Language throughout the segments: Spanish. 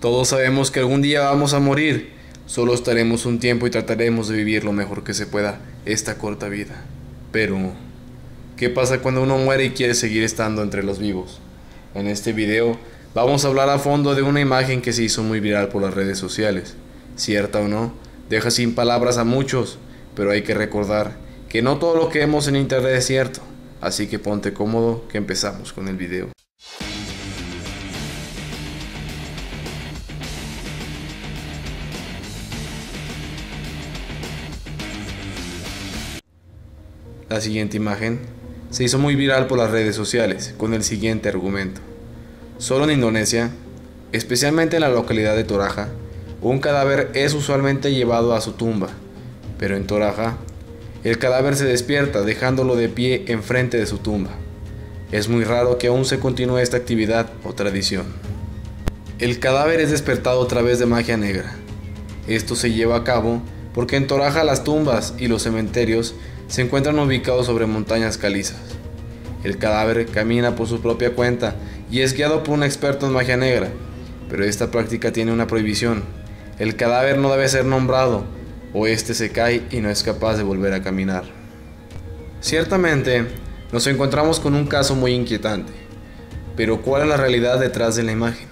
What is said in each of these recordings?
Todos sabemos que algún día vamos a morir. Solo estaremos un tiempo y trataremos de vivir lo mejor que se pueda esta corta vida. Pero, ¿qué pasa cuando uno muere y quiere seguir estando entre los vivos? En este video vamos a hablar a fondo de una imagen que se hizo muy viral por las redes sociales. Cierta o no, deja sin palabras a muchos, pero hay que recordar que no todo lo que vemos en internet es cierto. Así que ponte cómodo que empezamos con el video. La siguiente imagen se hizo muy viral por las redes sociales con el siguiente argumento. Solo en Indonesia, especialmente en la localidad de Toraja, un cadáver es usualmente llevado a su tumba, pero en Toraja, el cadáver se despierta dejándolo de pie enfrente de su tumba. Es muy raro que aún se continúe esta actividad o tradición. El cadáver es despertado a través de magia negra. Esto se lleva a cabo porque en Toraja las tumbas y los cementerios se encuentran ubicados sobre montañas calizas. El cadáver camina por su propia cuenta y es guiado por un experto en magia negra, pero esta práctica tiene una prohibición. El cadáver no debe ser nombrado, o este se cae y no es capaz de volver a caminar. Ciertamente, nos encontramos con un caso muy inquietante, pero ¿cuál es la realidad detrás de la imagen?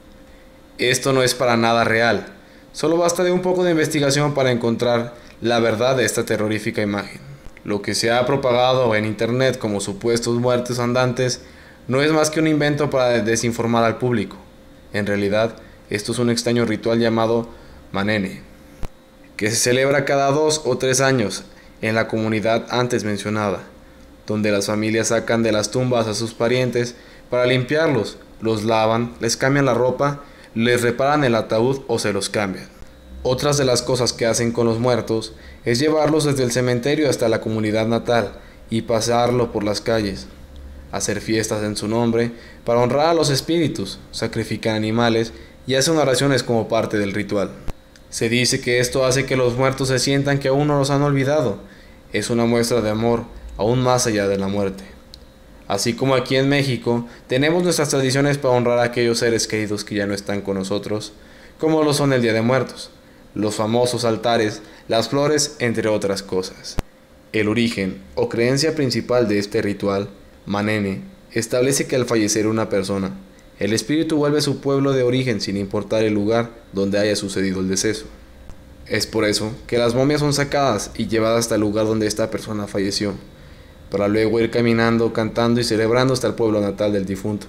Esto no es para nada real, solo basta de un poco de investigación para encontrar la verdad de esta terrorífica imagen. Lo que se ha propagado en internet como supuestos muertos andantes no es más que un invento para desinformar al público. En realidad, esto es un extraño ritual llamado Manene, que se celebra cada 2 o 3 años en la comunidad antes mencionada, donde las familias sacan de las tumbas a sus parientes para limpiarlos, los lavan, les cambian la ropa, les reparan el ataúd o se los cambian. Otras de las cosas que hacen con los muertos es llevarlos desde el cementerio hasta la comunidad natal y pasarlo por las calles, hacer fiestas en su nombre para honrar a los espíritus, sacrifican animales y hacen oraciones como parte del ritual. Se dice que esto hace que los muertos se sientan que aún no los han olvidado. Es una muestra de amor aún más allá de la muerte. Así como aquí en México tenemos nuestras tradiciones para honrar a aquellos seres queridos que ya no están con nosotros, como lo son el Día de Muertos, los famosos altares, las flores, entre otras cosas. El origen o creencia principal de este ritual, Manene, establece que al fallecer una persona, el espíritu vuelve a su pueblo de origen sin importar el lugar donde haya sucedido el deceso. Es por eso que las momias son sacadas y llevadas hasta el lugar donde esta persona falleció, para luego ir caminando, cantando y celebrando hasta el pueblo natal del difunto.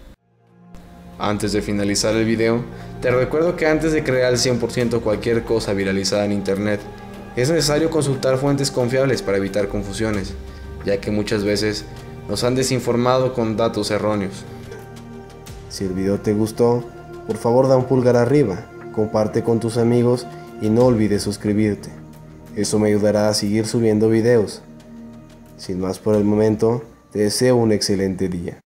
Antes de finalizar el video, te recuerdo que antes de creer al 100% cualquier cosa viralizada en internet, es necesario consultar fuentes confiables para evitar confusiones, ya que muchas veces nos han desinformado con datos erróneos. Si el video te gustó, por favor da un pulgar arriba, comparte con tus amigos y no olvides suscribirte. Eso me ayudará a seguir subiendo videos. Sin más por el momento, te deseo un excelente día.